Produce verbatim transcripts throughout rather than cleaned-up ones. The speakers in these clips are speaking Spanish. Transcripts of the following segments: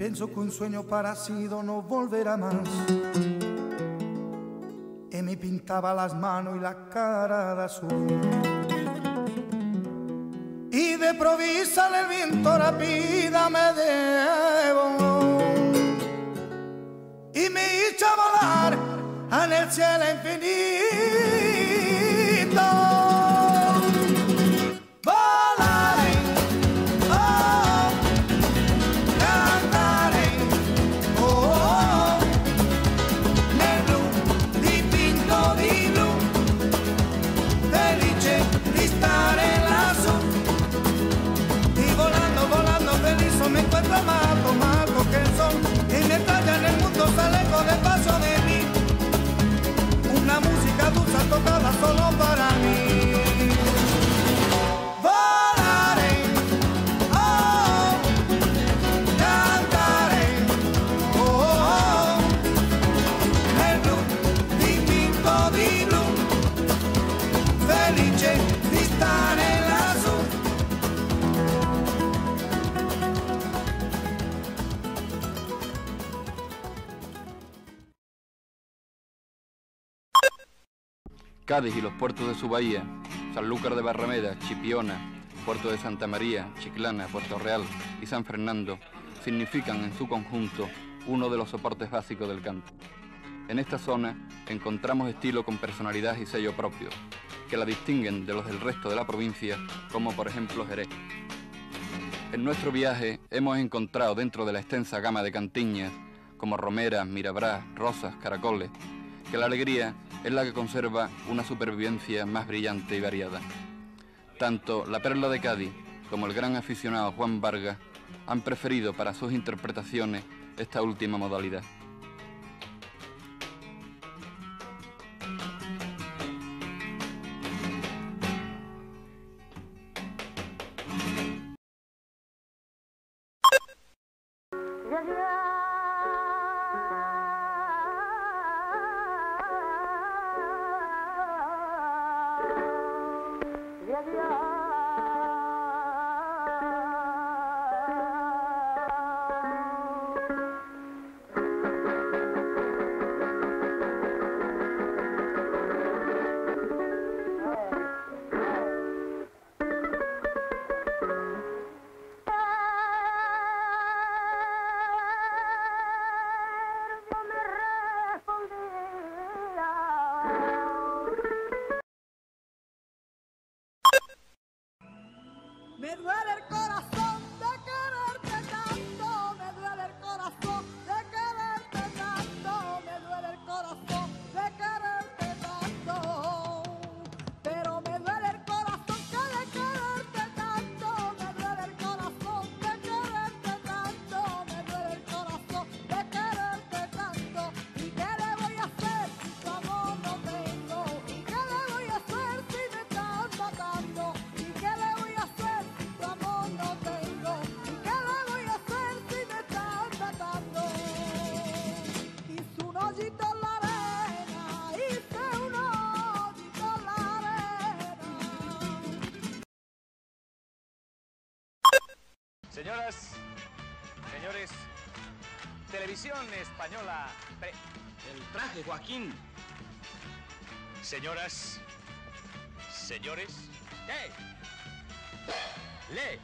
Pienso que un sueño parecido no volverá más. Y me pintaba las manos y la cara de azul. Y de provisa el viento rápida me debo. Y me hizo volar en el cielo infinito. Me encuentro amato, mato que el sol y me talla en el mundo sale con el paso de mí. Una música dulce tocada solo para mí. Volaré, oh, cantaré, oh, oh, nel blu dipinto di blu, felice di stare lassù. Cádiz y los puertos de su bahía, Sanlúcar de Barrameda, Chipiona, Puerto de Santa María, Chiclana, Puerto Real y San Fernando significan en su conjunto uno de los soportes básicos del canto. En esta zona encontramos estilo con personalidad y sello propio, que la distinguen de los del resto de la provincia, como por ejemplo Jerez. En nuestro viaje hemos encontrado dentro de la extensa gama de cantiñas, como romeras, mirabrás, rosas, caracoles, que la alegría es la que conserva una supervivencia más brillante y variada. Tanto la Perla de Cádiz como el gran aficionado Juan Vargas han preferido para sus interpretaciones esta última modalidad. Me duele el corazón de quererte tanto, me duele el corazón de quererte tanto, me duele el corazón de quererte tanto, pero me duele el corazón que de quererte tanto, me duele el corazón de quererte tanto, me duele el corazón de quererte tanto, ¿y qué le voy a hacer si tu amor no tengo? ¿Y qué le voy a hacer si me estás matando? ¿Y qué le voy a hacer? Tu amor no tengo, ¿y qué le voy a hacer si me estás matando? Hice un hoyito en la arena, hice un hoyito en la arena. Señoras, señores, Televisión Española. pre- El traje, Joaquín. Señoras, señores, ¿qué? Le.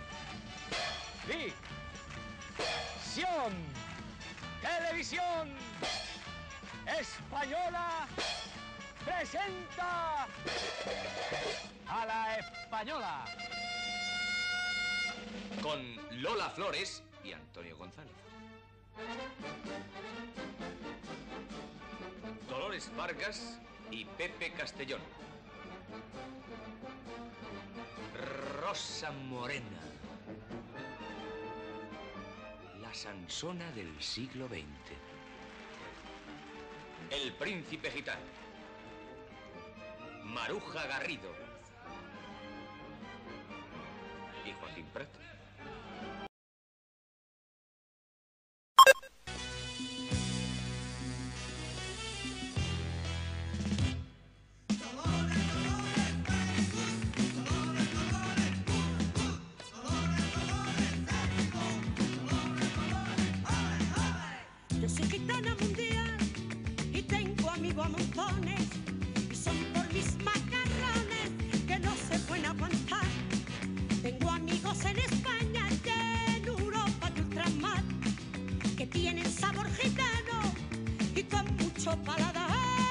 Visión. Televisión Española presenta a la Española. Con Lola Flores y Antonio González. Dolores Vargas y Pepe Castellón. Rosa Morena. La Sansona del siglo veinte. El príncipe gitano. Maruja Garrido. Y Joaquín Prat. a montones y son por mis macarrones que no se pueden aguantar. Tengo amigos en España y en Europa de ultramar que tienen sabor gitano y con mucho paladar.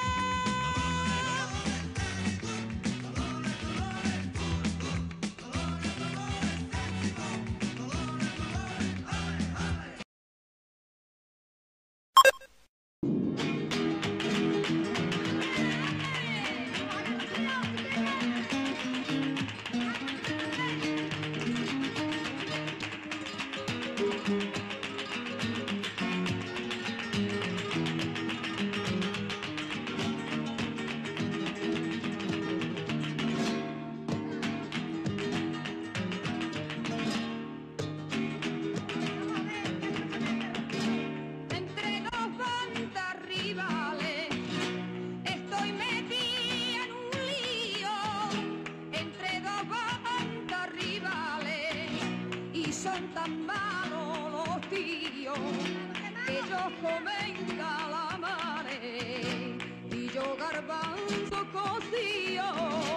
Son tan malos los tíos, ellos comen calamares y yo garbanzo cocido.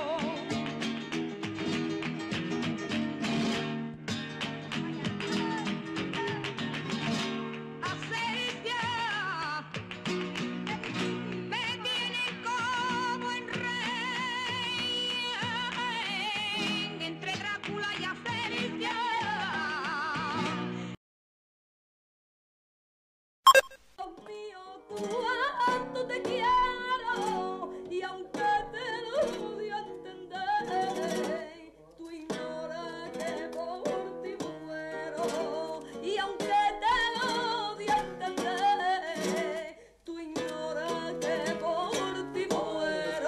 Cuánto te quiero y aunque te lo di a entender, tú ignoras que por ti muero. Y aunque te lo di a entender, tú ignoras que por ti muero.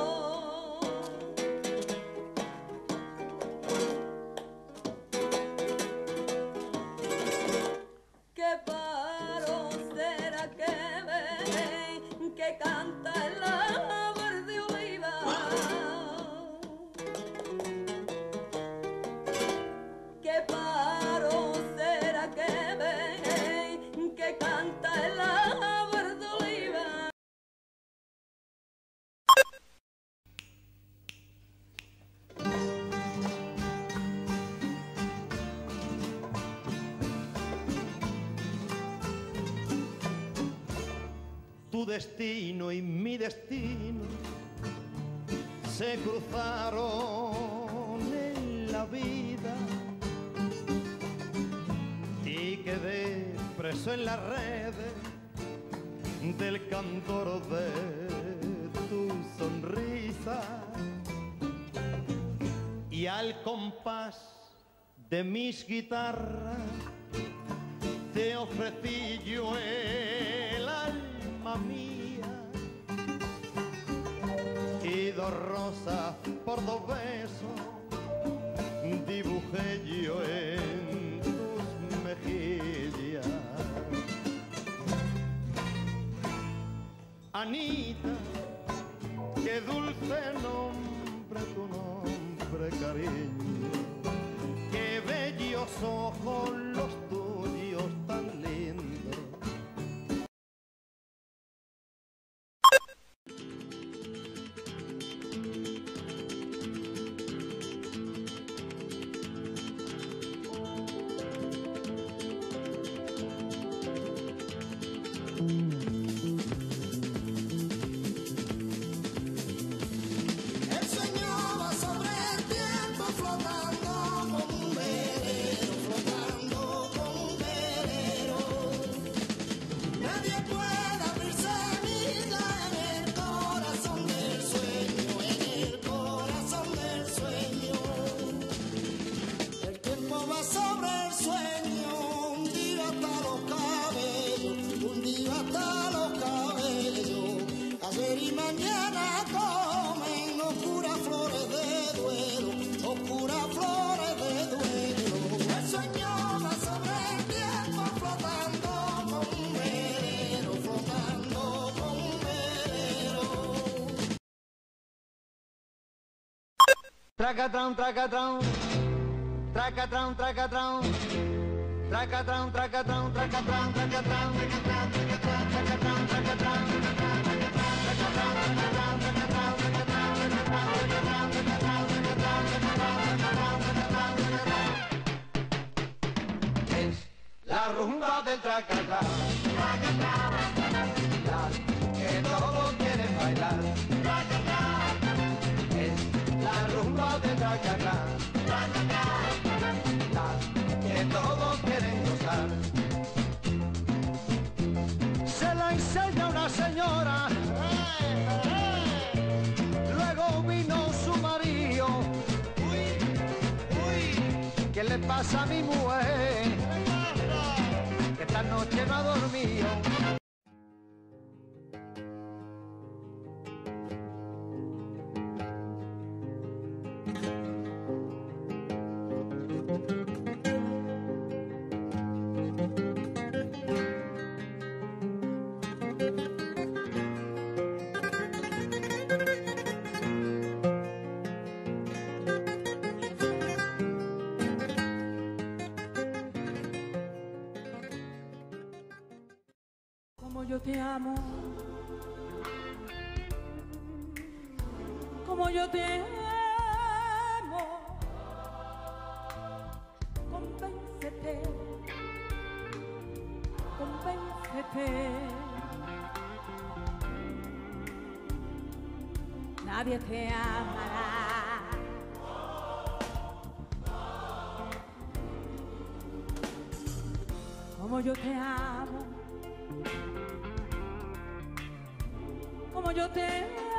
¿Qué paro será que que canta en la verde oliva? ¿Qué paro será que ven que canta en la verde oliva? Tu destino y mi destino se cruzaron en la vida y quedé preso en las redes del candor de tu sonrisa, y al compás de mis guitarras te ofrecí yo el alma mía, y dos rosas por dos besos dibujé yo en tus mejillas. Anita, qué dulce nombre, tu nombre, cariño, qué bellos ojos los tuyos tan lindos. El sueño va sobre el tiempo flotando como un velero, flotando como un velero. Nadie puede abrirse vida en el corazón del sueño, en el corazón del sueño. El tiempo va sobre el sueño, un día hasta los cabellos, un día hasta los cabellos. Ayer y mañana comen oscuras flores de duelo, oscuras flores de duelo. El sueño va sobre el tiempo flotando como un velero, flotando como un velero. Tracatrón, tracatrón, tracatrón, tracatrón, tracatrón, tracatrón, tracatrón, tracatrón, tracatrón, tracatrón, tracatrón, tracatrón, tracatrón. Es la rumba del tracatá, la que todos quieren bailar. Es la rumba del tracatá, la que todos quieren gozar. Se la enseña una señora, luego vino su marido. ¿Qué le pasa a mi mujer? Que esta noche no ha dormido. Como yo te amo, como yo te amo, convéncete, convéncete. Nadie te amará. Como yo te amo, como yo te